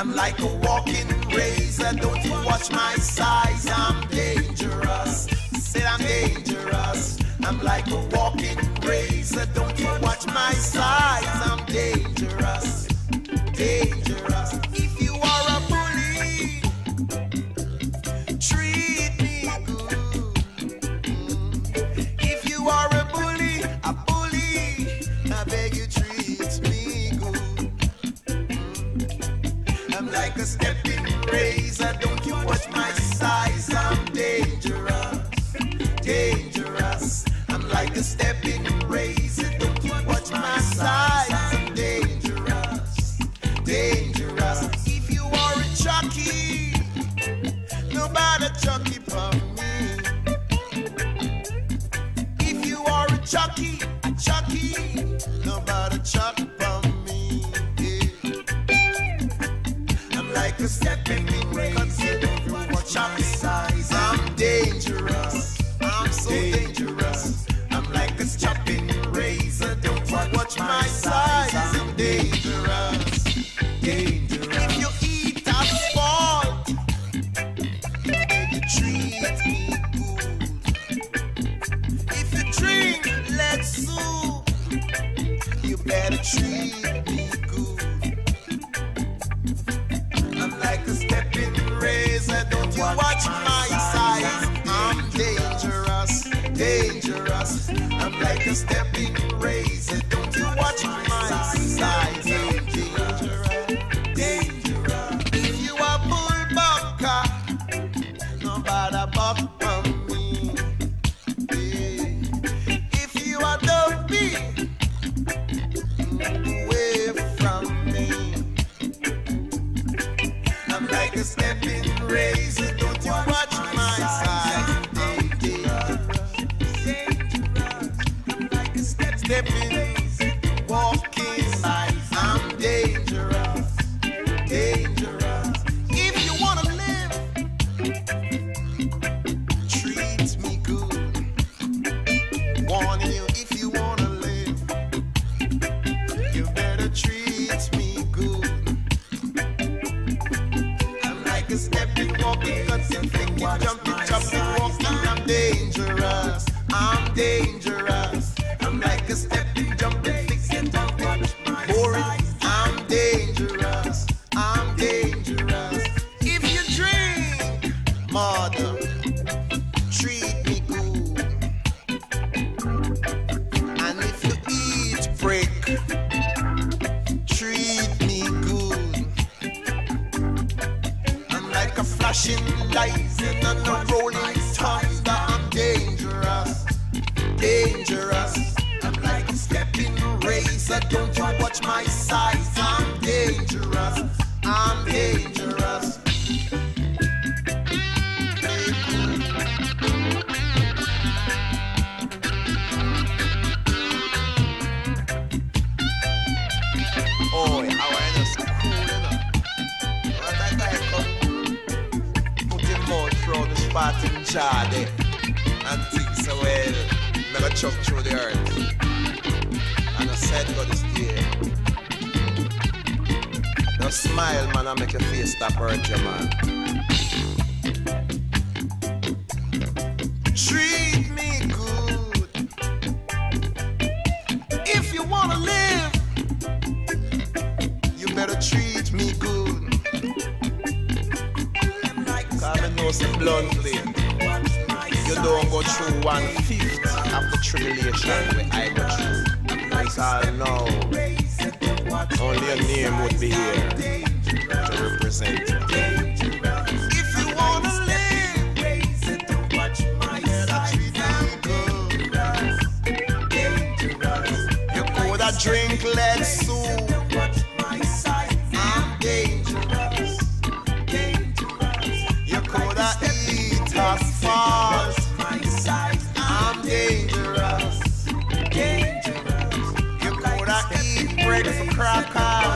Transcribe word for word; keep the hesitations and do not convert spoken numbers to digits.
I'm like a walking razor, don't you watch my size, I'm dangerous. Said I'm dangerous. I'm like a walking razor, don't you watch my size, I'm dangerous. Dangerous. If you are a bully, treat me good. If you are a bully, a bully, I beg you treat me good. I'm like a stepping razor, don't you watch my size, I'm dangerous. Dangerous. I'm like a stepping razor, don't you watch my size, I'm dangerous. Dangerous. If you are a jockey, nobody jockey for me. If you are a jockey, a jockey, nobody jockey for me. Yeah. I'm like a stepping razor, don't you watch my size, I'm dangerous. I'm so dangerous. I'm like a chopping razor, don't you watch my size, I'm dangerous. Dangerous. If you eat asphalt, you treat me good. If you drink lead soup, you better treat me good. I'm like a stepping razor, don't you watch my size, I'm dangerous. Dangerous. I'm like a stepping razor, don't you watch my size, I'm dangerous. Dangerous. If you are bull bucker, nobody buck from me. Yeah. If you are dopey, move away from me. I'm like a stepping razor, don't you watch my size, stepping, walking, I'm dangerous, dangerous. If you wanna live, treat me good. Warning you, if you wanna live, you better treat me good. I'm like a stepping, walking, cutting, flicking, jumping, jumping, walking, I'm dangerous, I'm dangerous. I'm like a stepping, jumping, fixing, jumping, boring. I'm dangerous, I'm dangerous. If you drink, mother, treat me good. And if you eat brick, treat me good. I'm like a flashing light and a rolling thunder. I'm dangerous, dangerous. Like a stepping razor, don't you watch my size, I'm dangerous, I'm dangerous. Oh, how I just cool enough. What that guy come put him out through the spot in jar there and think so well, never chuck through the earth. And I said God is there. Now smile, man, and make your face stop hurt you, man. Treat me good. If you wanna live, you better treat me good. Cause I know some bluntly, you don't go through one fifth of the tribulation that I go through. Because I know only a name would be here to represent you. If you wanna live, you coulda drink lead soup. I'm dangerous. You coulda eat asphalt. I'm dangerous. You coulda eat bread for crackers.